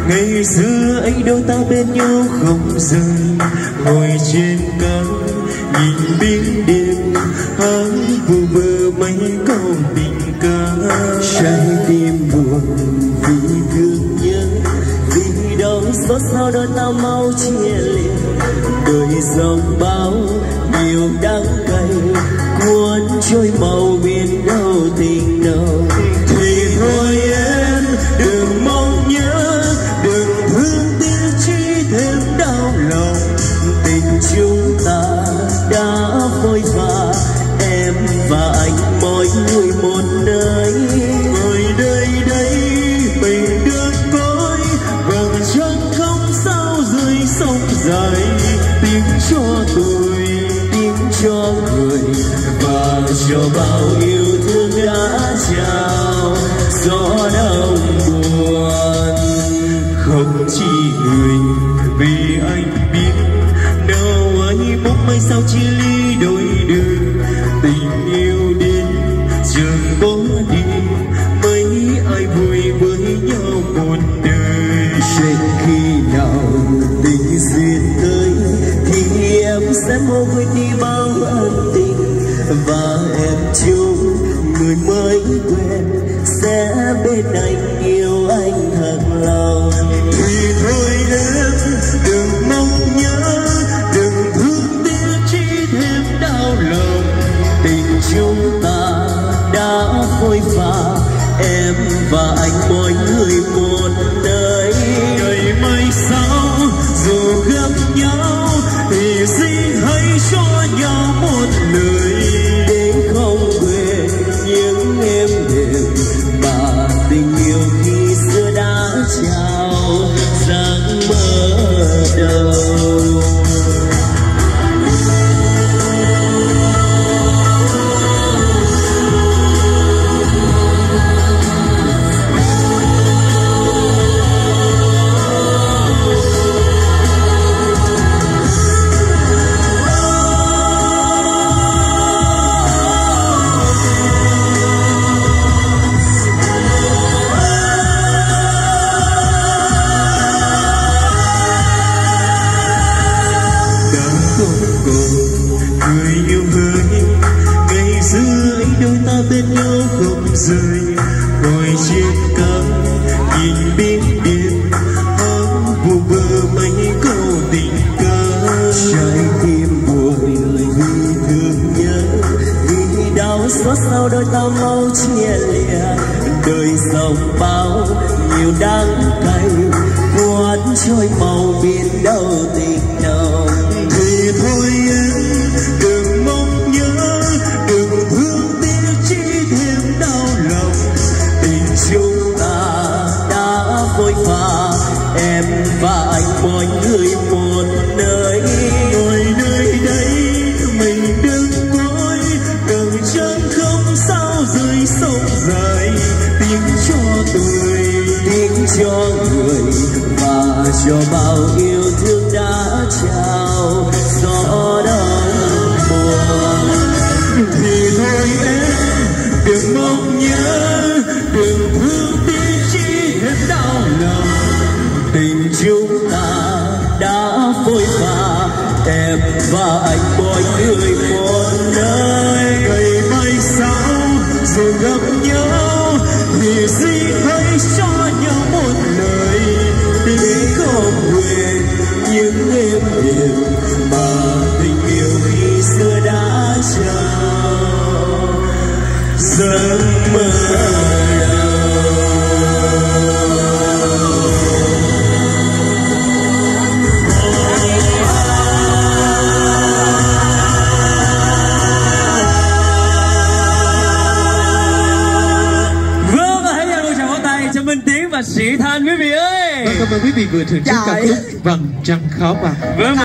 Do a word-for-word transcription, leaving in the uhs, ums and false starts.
Ngày xưa ấy đôi ta bên nhau không rời, ngồi trên cánh nhìn biển đêm hát vu vơ mấy câu tình ca. Trái tim buồn vì thương nhớ, vì đau xót sao đôi ta mau chia lìa. Đời dòng bão điều đắng cay cuốn trôi màu biển đâu tình đâu. Thì thôi em đừng mong nhớ, đừng thương tiếc chi thêm đau lòng. Tình chúng ta đã vội vã, em và anh mỗi người một nơi. Người đây đây mình đơn côi, vầng trăng không sao rơi sông dài. Tiếng cho tôi, tiếng cho người, và cho bao yêu thương đã trao. Gió đông buồn không chỉ người, vì anh biết đâu ấy bốc mây sao chia ly đôi đường. Tình yêu đến trường bỏ đi, mấy ai vui với nhau một đời. Trên khi nào tình duyên tới thì em sẽ mau quên đi bao ân tình, và em chung người mới quen sẽ bên anh yêu anh thật lòng. Thì thôi em đừng mong nhớ, đừng thương tiếc chi thêm đau lòng. Tình chúng ta đã phôi pha, em và anh mỗi người một nơi. Ngày mai sau dù gặp nhau thì xin hãy cho nhau một lời, để không quên những êm đềm mà tình yêu khi xưa đã trao giấc mơ đầu. Người yêu hỡi, ngày xưa ấy đôi ta bên nhau không rời. Ngồi trên cánh nhìn biển đêm hát vu vơ mấy câu tình ca. Trái tim buồn vì thương nhớ, vì đau xót sao đôi ta mau chia lìa. Đời dòng bão nhiều đắng cay cuốn trôi màu biển đâu tình đâu. Thì thôi em đừng mong nhớ, đừng thương tiếc chi thêm đau lòng. Tình chúng ta đã vội vã, em và anh mỗi người một nơi. Ngồi nơi đây mình đừng cối, đừng chân không sao rơi sông dài. Tiếng cho tôi, tiếng cho người, và cho bao yêu thương đã trao. Gió đông buồn thì thôi em đừng mong nhớ, đừng thương tiếc chi hết đau lòng. Tình chúng ta đã phôi pha, em và anh mỗi người một nơi. Ngày mai sau dù gặp nhau thì xin hãy cho nhau một lời, để không quên những êm đềm mà tình yêu khi xưa đã trao giấc mơ đầu. Vâng, hãy dành một tràng pháo tay cho Minh Tiến và Sĩ Thanh quý vị ơi. Vâng, cảm ơn quý vị vừa thưởng thức ca khúc Vầng Trăng Khó Bạc. Vâng.